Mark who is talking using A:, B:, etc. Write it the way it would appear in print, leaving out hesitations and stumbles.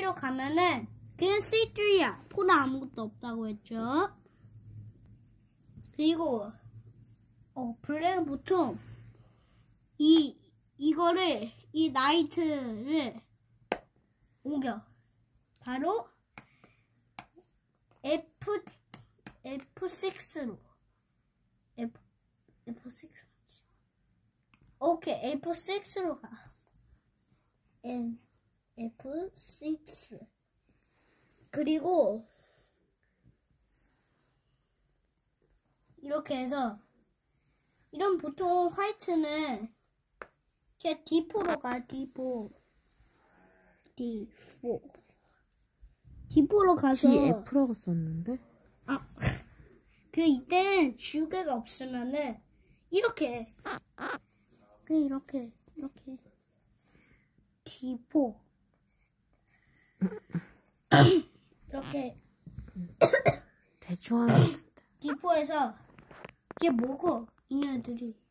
A: C3로 가면은 그냥 C3야. 4는 아무것도 없다고 했죠. 그리고 블랙은 보통 이거를 이 나이트를 옮겨. 바로 F6로. F6. 오케이, F6로 가. F6. 그리고 이렇게 해서 이런 보통 화이트는 그냥 D4로 가. D4로 가서
B: DF라고 썼는데?
A: 그래, 이때는 지우개가 없으면은 이렇게 그냥 이렇게 D4 이렇게
B: 대충 하는 것 같은데.
A: D4에서 이게 뭐고 이년들이